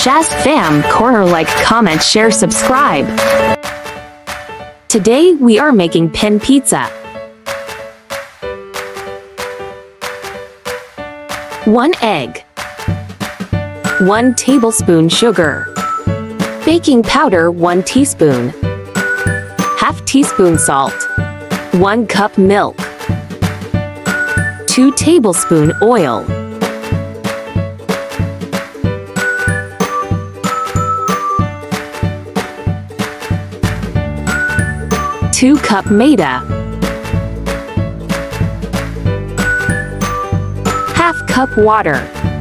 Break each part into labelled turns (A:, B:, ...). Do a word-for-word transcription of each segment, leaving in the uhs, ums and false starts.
A: Shaz fam, corner, like, comment, share, subscribe. Today we are making pan pizza. One egg. One tablespoon sugar. Baking powder one teaspoon. Half teaspoon salt. One cup milk. Two tablespoon oil. Two cup maida. Half cup water.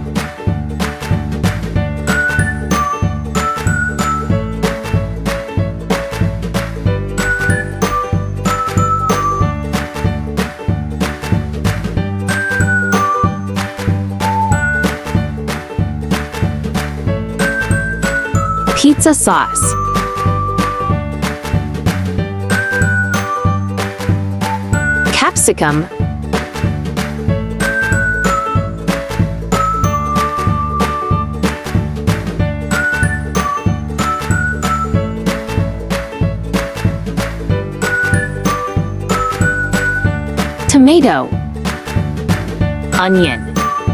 A: Pizza sauce. Capsicum. Tomato. Onion.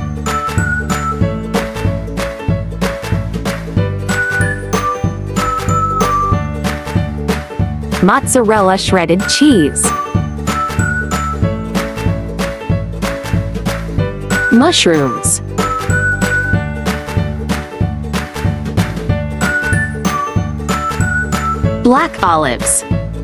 A: Mozzarella shredded cheese. Mushrooms. Black olives.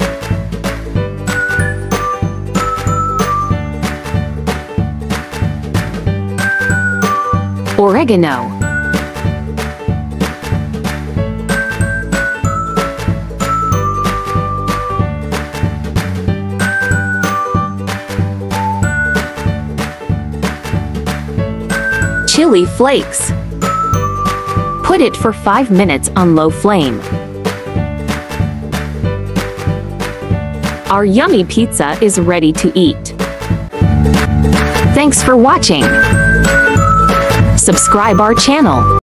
A: Oregano. Chili flakes. Put it for five minutes on low flame. Our yummy pizza is ready to eat. Thanks for watching. Subscribe our channel.